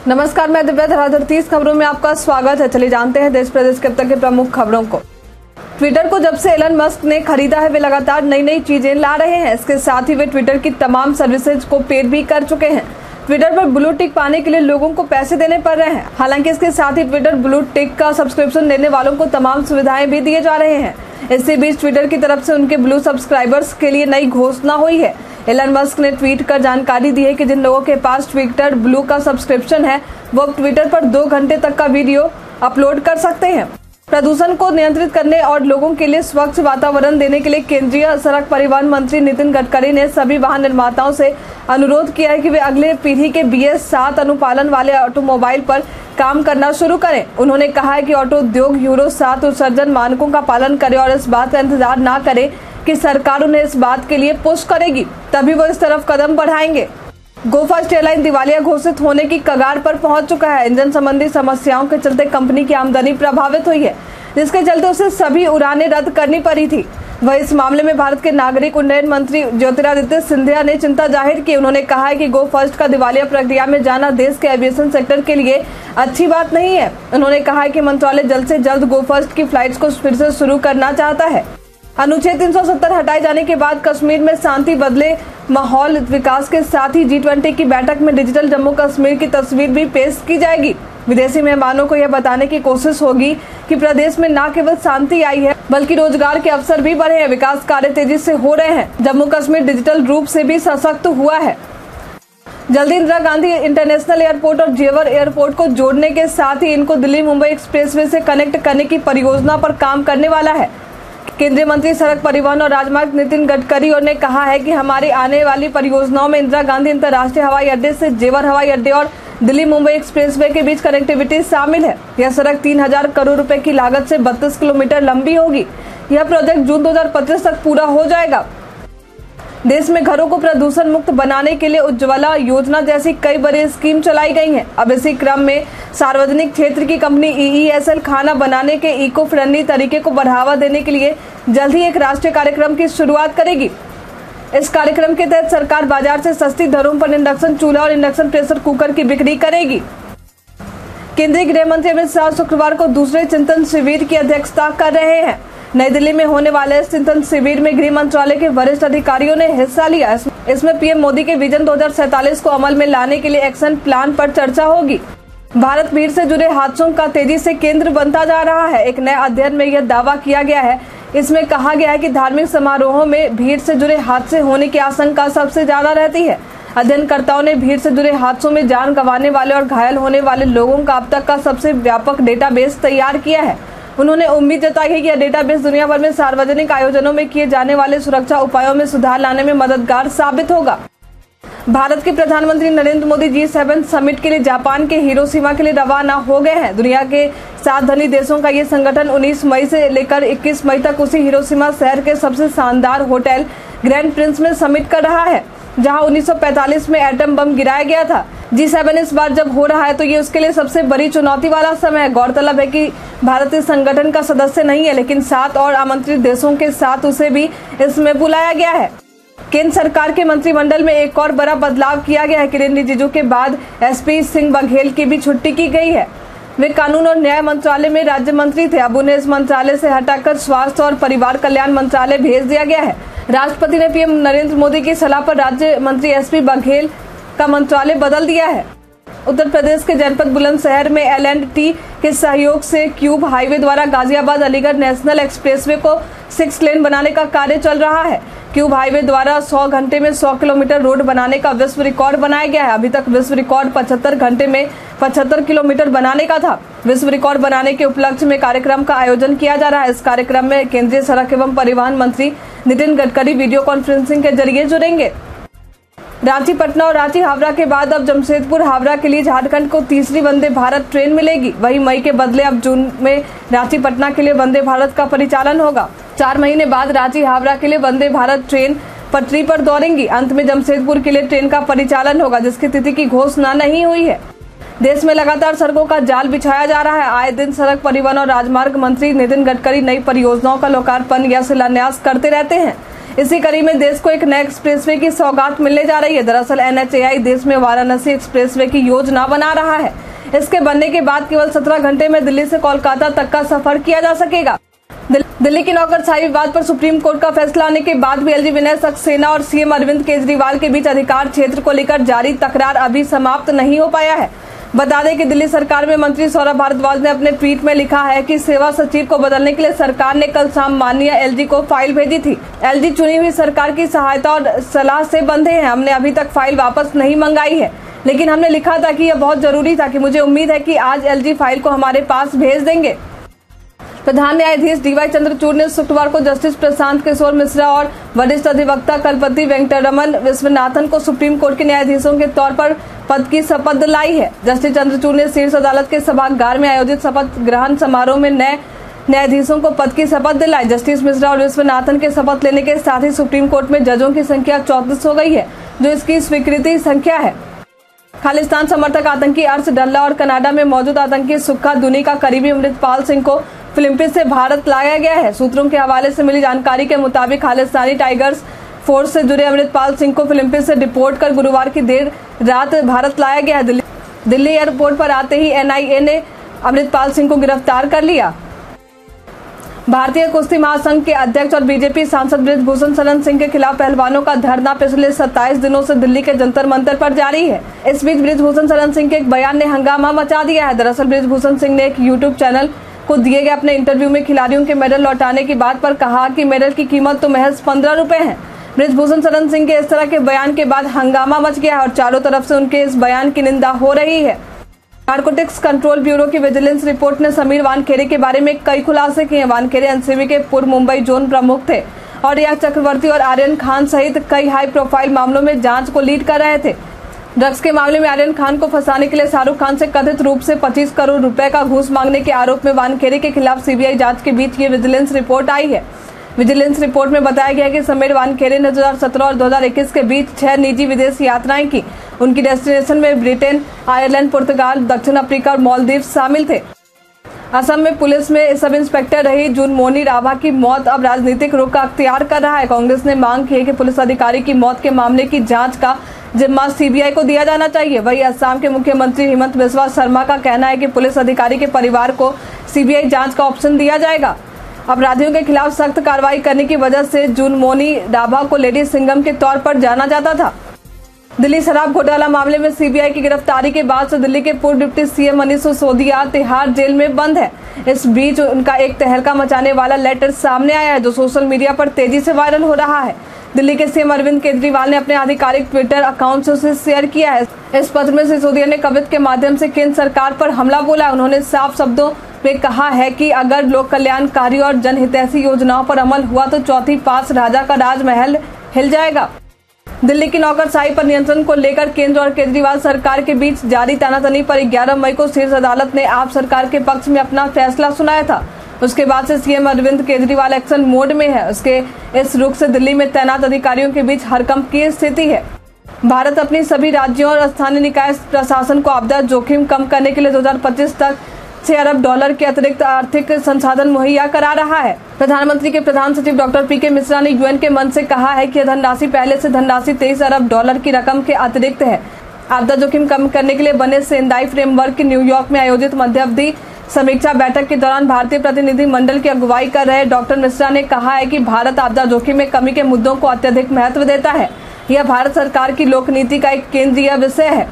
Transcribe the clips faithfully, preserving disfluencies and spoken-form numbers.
नमस्कार, मैं दिव्या धराधर तीस खबरों में आपका स्वागत है। चलिए जानते हैं देश प्रदेश के अब तक के प्रमुख खबरों को। ट्विटर को जब से एलन मस्क ने खरीदा है वे लगातार नई नई चीजें ला रहे हैं। इसके साथ ही वे ट्विटर की तमाम सर्विसेज को पेड भी कर चुके हैं। ट्विटर पर ब्लू टिक पाने के लिए लोगों को पैसे देने पड़ रहे हैं। हालांकि इसके साथ ही ट्विटर ब्लू टिक का सब्सक्रिप्शन लेने वालों को तमाम सुविधाएं भी दिए जा रहे हैं। इसी बीच ट्विटर की तरफ से उनके ब्लू सब्सक्राइबर्स के लिए नई घोषणा हुई है। एलन मस्क ने ट्वीट कर जानकारी दी है कि जिन लोगों के पास ट्विटर ब्लू का सब्सक्रिप्शन है वो ट्विटर पर दो घंटे तक का वीडियो अपलोड कर सकते हैं। प्रदूषण को नियंत्रित करने और लोगों के लिए स्वच्छ वातावरण देने के लिए केंद्रीय सड़क परिवहन मंत्री नितिन गडकरी ने सभी वाहन निर्माताओं से अनुरोध किया है कि वे अगले पीढ़ी के बी एस सात अनुपालन वाले ऑटोमोबाइल पर काम करना शुरू करें। उन्होंने कहा है कि ऑटो उद्योग यूरो सात उत्सर्जन मानकों का पालन करे और इस बात का इंतजार न करे कि सरकार उन्हें इस बात के लिए पुश करेगी, तभी वो इस तरफ कदम बढ़ाएंगे। गोफर्स्ट एयरलाइन दिवालिया घोषित होने की कगार पर पहुंच चुका है। इंजन संबंधी समस्याओं के चलते कंपनी की आमदनी प्रभावित हुई है, जिसके चलते उसे सभी उड़ानें रद्द करनी पड़ी थी। वह इस मामले में भारत के नागरिक उड्डयन मंत्री ज्योतिरादित्य सिंधिया ने चिंता जाहिर की। उन्होंने कहा है कि गोफर्स्ट का दिवालिया प्रक्रिया में जाना देश के एविएशन सेक्टर के लिए अच्छी बात नहीं है। उन्होंने कहा है कि मंत्रालय जल्द से जल्द गोफर्स्ट की फ्लाइट्स को फिर से शुरू करना चाहता है। अनुच्छेद तीन सौ सत्तर हटाए जाने के बाद कश्मीर में शांति बदले माहौल विकास के साथ ही जी ट्वेंटी की बैठक में डिजिटल जम्मू कश्मीर की तस्वीर भी पेश की जाएगी। विदेशी मेहमानों को यह बताने की कोशिश होगी कि प्रदेश में न केवल शांति आई है बल्कि रोजगार के अवसर भी बढ़े हैं। विकास कार्य तेजी से हो रहे हैं। जम्मू कश्मीर डिजिटल रूप से भी सशक्त हुआ है। जल्दी इंदिरा गांधी इंटरनेशनल एयरपोर्ट और जेवर एयरपोर्ट को जोड़ने के साथ ही इनको दिल्ली मुंबई एक्सप्रेसवे से कनेक्ट करने की परियोजना पर काम करने वाला है। केंद्रीय मंत्री सड़क परिवहन और राजमार्ग नितिन गडकरी ने कहा है कि हमारी आने वाली परियोजनाओं में इंदिरा गांधी अंतर्राष्ट्रीय हवाई अड्डे से जेवर हवाई अड्डे और दिल्ली मुंबई एक्सप्रेसवे के बीच कनेक्टिविटी शामिल है। यह सड़क तीन हजार करोड़ रुपए की लागत से बत्तीस किलोमीटर लंबी होगी। यह प्रोजेक्ट जून दो हजार पच्चीस तक पूरा हो जाएगा। देश में घरों को प्रदूषण मुक्त बनाने के लिए उज्ज्वला योजना जैसी कई बड़ी स्कीम चलाई गई हैं। अब इसी क्रम में सार्वजनिक क्षेत्र की company E E S L खाना बनाने के इको फ्रेंडली तरीके को बढ़ावा देने के लिए जल्द ही एक राष्ट्रीय कार्यक्रम की शुरुआत करेगी। इस कार्यक्रम के तहत सरकार बाजार से सस्ती दरों पर इंडक्शन चूल्हा और इंडक्शन प्रेशर कुकर की बिक्री करेगी। केंद्रीय गृह मंत्री अमित शाह शुक्रवार को दूसरे चिंतन शिविर की अध्यक्षता कर रहे हैं। नई दिल्ली में होने वाले इस चिंतन शिविर में गृह मंत्रालय के वरिष्ठ अधिकारियों ने हिस्सा लिया। इसमें पीएम मोदी के विजन दो हजार सैतालीस को अमल में लाने के लिए एक्शन प्लान पर चर्चा होगी। भारत भीड़ से जुड़े हादसों का तेजी से केंद्र बनता जा रहा है। एक नए अध्ययन में यह दावा किया गया है। इसमें कहा गया है कि धार्मिक समारोहों में भीड़ से जुड़े हादसे होने की आशंका सबसे ज्यादा रहती है। अध्ययनकर्ताओं ने भीड़ से जुड़े हादसों में जान गंवाने वाले और घायल होने वाले लोगों का अब तक का सबसे व्यापक डेटाबेस तैयार किया है। उन्होंने उम्मीद जताई है कि यह डेटाबेस दुनिया भर में सार्वजनिक आयोजनों में किए जाने वाले सुरक्षा उपायों में सुधार लाने में मददगार साबित होगा। भारत के प्रधानमंत्री Narendra Modi G seven summit के लिए जापान के हिरोशिमा के लिए रवाना हो गए हैं। दुनिया के सात धनी देशों का ये संगठन उन्नीस मई से लेकर इक्कीस मई तक उसी हिरोशिमा शहर के सबसे शानदार होटल ग्रैंड प्रिंस में समिट कर रहा है, जहां उन्नीस सौ पैंतालीस में एटम बम गिराया गया था। जी सेवन इस बार जब हो रहा है तो ये उसके लिए सबसे बड़ी चुनौती वाला समय है। गौरतलब है कि भारत इस संगठन का सदस्य नहीं है, लेकिन सात और आमंत्रित देशों के साथ उसे भी इसमें बुलाया गया है। केंद्र सरकार के मंत्रिमंडल में एक और बड़ा बदलाव किया गया है। किरेन रिजिजू के बाद एस पी सिंह बघेल की भी छुट्टी की गई है। वे कानून और न्याय मंत्रालय में राज्य मंत्री थे। अब उन्हें इस मंत्रालय से हटाकर स्वास्थ्य और परिवार कल्याण मंत्रालय भेज दिया गया है। राष्ट्रपति ने पीएम नरेंद्र मोदी की सलाह पर राज्य मंत्री एस पी बघेल का मंत्रालय बदल दिया है। उत्तर प्रदेश के जनपद बुलंदशहर में एल एंड टी के सहयोग से क्यूब हाईवे द्वारा गाजियाबाद अलीगढ़ नेशनल एक्सप्रेसवे को सिक्स लेन बनाने का कार्य चल रहा है। क्यूब हाईवे द्वारा सौ घंटे में सौ किलोमीटर रोड बनाने का विश्व रिकॉर्ड बनाया गया है। अभी तक विश्व रिकॉर्ड पचहत्तर घंटे में पचहत्तर किलोमीटर बनाने का था। विश्व रिकॉर्ड बनाने के उपलक्ष्य में कार्यक्रम का आयोजन किया जा रहा है। इस कार्यक्रम में केंद्रीय सड़क एवं परिवहन मंत्री नितिन गडकरी वीडियो कॉन्फ्रेंसिंग के जरिए जुड़ेंगे। रांची पटना और रांची हावड़ा के बाद अब जमशेदपुर हावड़ा के लिए झारखंड को तीसरी वंदे भारत ट्रेन मिलेगी। वहीं मई के बदले अब जून में रांची पटना के लिए वंदे भारत का परिचालन होगा। चार महीने बाद रांची हावड़ा के लिए वंदे भारत ट्रेन पटरी पर दौड़ेंगी। अंत में जमशेदपुर के लिए ट्रेन का परिचालन होगा, जिसकी तिथि की घोषणा नहीं हुई है। देश में लगातार सड़कों का जाल बिछाया जा रहा है। आए दिन सड़क परिवहन और राजमार्ग मंत्री नितिन गडकरी नई परियोजनाओं का लोकार्पण या शिलान्यास करते रहते हैं। इसी कड़ी में देश को एक नए एक्सप्रेसवे की सौगात मिलने जा रही है। दरअसल एन एच ए आई देश में वाराणसी एक्सप्रेसवे की योजना बना रहा है। इसके बनने के बाद केवल सत्रह घंटे में दिल्ली से कोलकाता तक का सफर किया जा सकेगा। दिल्ली की नौकरशाही विवाद पर सुप्रीम कोर्ट का फैसला आने के बाद भी एल जी विनय सक्सेना और सी एम अरविंद केजरीवाल के बीच अधिकार क्षेत्र को लेकर जारी तकरार अभी समाप्त नहीं हो पाया है। बता दें कि दिल्ली सरकार में मंत्री सौरभ भारद्वाज ने अपने ट्वीट में लिखा है कि सेवा सचिव को बदलने के लिए सरकार ने कल शाम माननीय एल जी को फाइल भेजी थी। एल जी चुनी हुई सरकार की सहायता और सलाह से बंधे हैं। हमने अभी तक फाइल वापस नहीं मंगाई है, लेकिन हमने लिखा था कि यह बहुत जरूरी था कि मुझे उम्मीद है कि आज एल जी फाइल को हमारे पास भेज देंगे। प्रधान न्यायाधीश डी वाई चंद्रचूड़ ने शुक्रवार को जस्टिस प्रशांत किशोर मिश्रा और वरिष्ठ अधिवक्ता कलपति वेंकटरमन विश्वनाथन को सुप्रीम कोर्ट के न्यायाधीशों के तौर पर पद की शपथ दिलाई है। जस्टिस चंद्रचूड़ ने शीर्ष अदालत के सभागार में आयोजित शपथ ग्रहण समारोह में नए न्यायाधीशों को पद की शपथ दिलाई। जस्टिस मिश्रा और विश्वनाथन के शपथ लेने के साथ ही सुप्रीम कोर्ट में जजों की संख्या चौंतीस हो गई है, जो इसकी स्वीकृति संख्या है। खालिस्तान समर्थक आतंकी अर्श डल्ला और कनाडा में मौजूद आतंकी सुक्खा दुनी का करीबी अमृतपाल सिंह को फिलीपींस से भारत लाया गया है। सूत्रों के हवाले से मिली जानकारी के मुताबिक खालिस्तानी टाइगर्स फोर्स से जुड़े अमृतपाल सिंह को फिलीपींस से डिपोर्ट कर गुरुवार की देर रात भारत लाया गया है। दिल्ली, दिल्ली एयरपोर्ट पर आते ही एन आई ए ने अमृतपाल सिंह को गिरफ्तार कर लिया। भारतीय कुश्ती महासंघ के अध्यक्ष और बीजेपी सांसद बृजभूषण शरण सिंह के खिलाफ पहलवानों का धरना पिछले सत्ताईस दिनों से दिल्ली के जंतर मंतर पर जारी है। इस बीच बृजभूषण शरण सिंह के एक बयान ने हंगामा मचा दिया है। दरअसल बृजभूषण सिंह ने एक यूट्यूब चैनल को दिए गए अपने इंटरव्यू में खिलाड़ियों के मेडल लौटाने की बात पर कहा कि मेडल की कीमत तो महज पंद्रह रुपए है। बृजभूषण शरण सिंह के इस तरह के बयान के बाद हंगामा मच गया है और चारों तरफ से उनके इस बयान की निंदा हो रही है। नारकोटिक्स कंट्रोल ब्यूरो की विजिलेंस रिपोर्ट ने समीर वानखेड़े के बारे में कई खुलासे किए। वानखेड़े एन सी बी के पूर्व मुंबई जोन प्रमुख थे और रिया चक्रवर्ती और आर्यन खान सहित कई हाई प्रोफाइल मामलों में जांच को लीड कर रहे थे। ड्रग्स के मामले में आर्यन खान को फंसाने के लिए शाहरुख खान से कथित रूप से पच्चीस करोड़ रुपए का घूस मांगने के आरोप में वानखेड़े के खिलाफ सी बी आई जांच के बीच ये विजिलेंस रिपोर्ट आई है। विजिलेंस रिपोर्ट में बताया गया है कि समीर वानखेड़े ने दो हज़ार सत्रह और दो हज़ार इक्कीस के बीच छह निजी विदेश यात्राएं की। उनकी डेस्टिनेशन में ब्रिटेन, आयरलैंड, पुर्तगाल, दक्षिण अफ्रीका और मालदीव शामिल थे। असम में पुलिस में सब इंस्पेक्टर रही जुनमोनी राभा की मौत अब राजनीतिक रुख अख्तियार कर रहा है। कांग्रेस ने मांग की है कि पुलिस अधिकारी की मौत के मामले की जांच का जिम्मा सी बी आई को दिया जाना चाहिए। वही असम के मुख्यमंत्री हिमंत बिस्वा शर्मा का कहना है कि पुलिस अधिकारी के परिवार को सी बी आई जांच का ऑप्शन दिया जाएगा। अपराधियों के खिलाफ सख्त कार्रवाई करने की वजह से जुनमोनी राभा को लेडी सिंघम के तौर पर जाना जाता था। दिल्ली शराब घोटाला मामले में सी बी आई की गिरफ्तारी के बाद से दिल्ली के पूर्व deputy C M Manish Sisodia Tihar jail में बंद है। इस बीच उनका एक तहलका मचाने वाला लेटर सामने आया है, जो सोशल मीडिया पर तेजी से वायरल हो रहा है। दिल्ली के सी एम अरविंद केजरीवाल ने अपने आधिकारिक ट्विटर अकाउंट से उसे शेयर किया है। इस पत्र में सिसोदिया ने कविता के माध्यम से केंद्र सरकार पर हमला बोला। उन्होंने साफ शब्दों में कहा है कि अगर लोक कल्याणकारी और जनहितैषी योजनाओं पर अमल हुआ तो चौथी पास राजा का राजमहल हिल जाएगा। दिल्ली की नौकरशाही पर नियंत्रण को लेकर केंद्र और केजरीवाल सरकार के बीच जारी तनातनी पर ग्यारह मई को शीर्ष अदालत ने आप सरकार के पक्ष में अपना फैसला सुनाया था। उसके बाद से C M Arvind Kejriwal action mode में है। उसके इस रुख से दिल्ली में तैनात अधिकारियों के बीच हड़कंप की स्थिति है। भारत अपनी सभी राज्यों और स्थानीय निकाय प्रशासन को आपदा जोखिम कम करने के लिए दो हज़ार पच्चीस तक छह अरब डॉलर के अतिरिक्त आर्थिक संसाधन मुहैया करा रहा है। प्रधानमंत्री के प्रधान सचिव डॉक्टर पी के मिश्रा ने यूएन के मंच से कहा है कि धनराशि पहले से धनराशि तेईस अरब डॉलर की रकम के अतिरिक्त है। आपदा जोखिम कम करने के लिए बने सेंदाई फ्रेमवर्क की न्यूयॉर्क में आयोजित मध्यावधि समीक्षा बैठक के दौरान भारतीय प्रतिनिधि मंडल की अगुवाई कर रहे डॉक्टर मिश्रा ने कहा है कि भारत आपदा जोखिम में कमी के मुद्दों को अत्यधिक महत्व देता है। यह भारत सरकार की लोक नीति का एक केंद्रीय विषय है।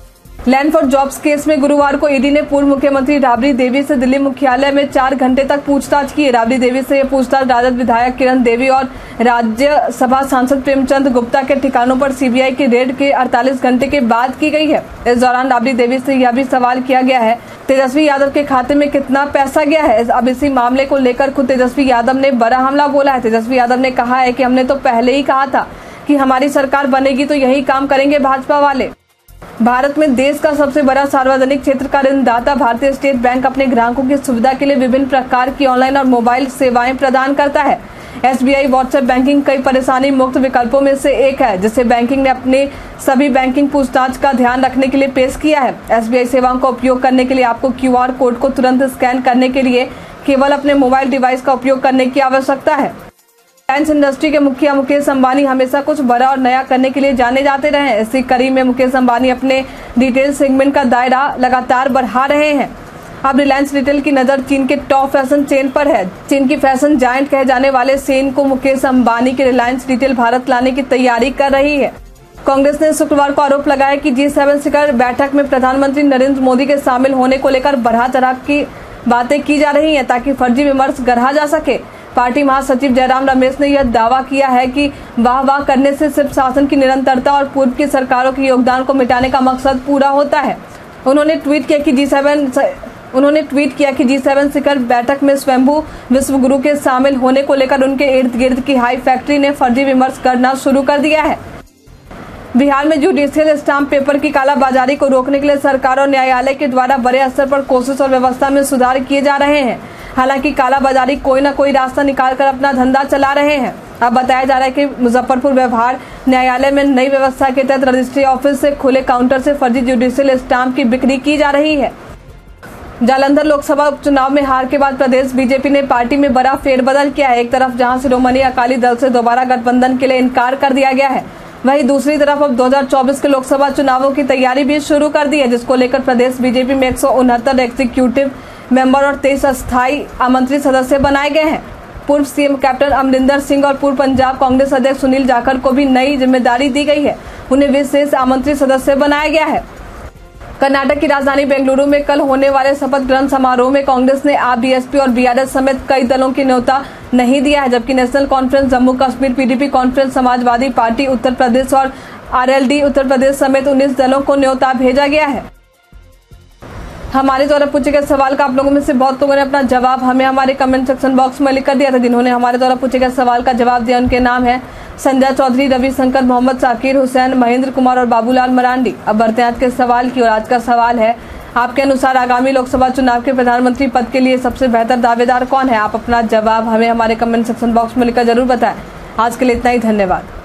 लैंड फॉर जॉब्स केस में गुरुवार को ईडी ने पूर्व मुख्यमंत्री राबड़ी देवी से दिल्ली मुख्यालय में चार घंटे तक पूछताछ की। राबड़ी देवी से यह पूछताछ राजद विधायक किरण देवी और राज्यसभा सांसद प्रेमचंद गुप्ता के ठिकानों पर सी बी आई की रेड के अड़तालीस घंटे के बाद की गई है। इस दौरान राबड़ी देवी से यह भी सवाल किया गया है, तेजस्वी यादव के खाते में कितना पैसा गया है। अब इसी मामले को लेकर खुद तेजस्वी यादव ने बड़ा हमला बोला है। तेजस्वी यादव ने कहा है कि हमने तो पहले ही कहा था कि हमारी सरकार बनेगी तो यही काम करेंगे भाजपा वाले। भारत में देश का सबसे बड़ा सार्वजनिक क्षेत्र का ऋणदाता भारतीय स्टेट बैंक अपने ग्राहकों की सुविधा के लिए विभिन्न प्रकार की ऑनलाइन और मोबाइल सेवाएं प्रदान करता है। S B I WhatsApp banking कई परेशानी मुक्त विकल्पों में से एक है, जिसे बैंकिंग ने अपने सभी बैंकिंग पूछताछ का ध्यान रखने के लिए पेश किया है। एस बी आई सेवाओं का उपयोग करने के लिए आपको क्यू आर कोड को तुरंत स्कैन करने के लिए केवल अपने मोबाइल डिवाइस का उपयोग करने की आवश्यकता है। रिलायंस इंडस्ट्री के मुखिया मुकेश अंबानी हमेशा कुछ बड़ा और नया करने के लिए जाने जाते रहे हैं। इसी कड़ी में मुकेश अंबानी अपने रिटेल सेगमेंट का दायरा लगातार बढ़ा रहे हैं। अब रिलायंस रिटेल की नजर चीन के टॉप फैशन चेन पर है। चीन की फैशन जायंट कहे जाने वाले सेन को मुकेश अंबानी की रिलायंस रिटेल भारत लाने की तैयारी कर रही है। कांग्रेस ने शुक्रवार को आरोप लगाया कि जी सेवन शिखर बैठक में प्रधानमंत्री नरेंद्र मोदी के शामिल होने को लेकर बढ़ा चढ़ा की बातें की जा रही हैं ताकि फर्जी विमर्श गढ़ा जा सके। पार्टी महासचिव जयराम रमेश ने यह दावा किया है कि वाह वाह करने से सिर्फ शासन की निरंतरता और पूर्व की सरकारों के योगदान को मिटाने का मकसद पूरा होता है। उन्होंने ट्वीट किया कि जी सेवन उन्होंने ट्वीट किया कि जी सेवन शिखर बैठक में स्वयंभू विश्वगुरु के शामिल होने को लेकर उनके इर्द गिर्द की हाई फैक्ट्री ने फर्जी विमर्श करना शुरू कर दिया है। बिहार में जुडिशियल स्टाम्प पेपर की कालाबाजारी को रोकने के लिए सरकार और न्यायालय के द्वारा बड़े स्तर पर कोशिश और व्यवस्था में सुधार किए जा रहे हैं। हालांकि कालाबाजारी कोई न कोई रास्ता निकालकर अपना धंधा चला रहे हैं। अब बताया जा रहा है कि मुजफ्फरपुर व्यवहार न्यायालय में नई व्यवस्था के तहत रजिस्ट्री ऑफिस से खुले काउंटर से फर्जी जुडिशियल स्टाम्प की बिक्री की जा रही है। जालंधर लोकसभा उपचुनाव में हार के बाद प्रदेश बीजेपी ने पार्टी में बड़ा फेरबदल किया है। एक तरफ जहां शिरोमणि अकाली दल से दोबारा गठबंधन के लिए इनकार कर दिया गया है, वहीं दूसरी तरफ अब दो हज़ार चौबीस के लोकसभा चुनावों की तैयारी भी शुरू कर दी है, जिसको लेकर प्रदेश बीजेपी में एक सौ उनहत्तर एग्जीक्यूटिव मेंबर और तेईस अस्थायी आमंत्रित सदस्य बनाए गए हैं। पूर्व सीएम कैप्टन अमरिंदर सिंह और पूर्व पंजाब कांग्रेस अध्यक्ष सुनील जाखड़ को भी नई जिम्मेदारी दी गई है। उन्हें विशेष आमंत्रित सदस्य बनाया गया है। कर्नाटक की राजधानी बेंगलुरु में कल होने वाले शपथ ग्रहण समारोह में कांग्रेस ने आप बीएसपी और बीआरएस समेत कई दलों की न्योता नहीं दिया है, जबकि national conference Jammu Kashmir, PDP conference, Samajwadi party Uttar Pradesh और आरएलडी उत्तर प्रदेश समेत उन्नीस दलों को न्योता भेजा गया है। हमारे द्वारा पूछे गए सवाल का आप लोगों में से बहुत लोगों ने अपना जवाब हमें हमारे कमेंट सेक्शन बॉक्स में लिख कर दिया था। जिन्होंने हमारे द्वारा पूछे गए सवाल का जवाब दिया उनके नाम है संजय चौधरी, रविशंकर, मोहम्मद साकिर हुसैन, महेंद्र कुमार और बाबूलाल मरांडी। अब बढ़ते हैं आज के सवाल की और आज का सवाल है, आपके अनुसार आगामी लोकसभा चुनाव के प्रधानमंत्री पद के लिए सबसे बेहतर दावेदार कौन है? आप अपना जवाब हमें हमारे कमेंट सेक्शन बॉक्स में लिखकर जरूर बताएं। आज के लिए इतना ही, धन्यवाद।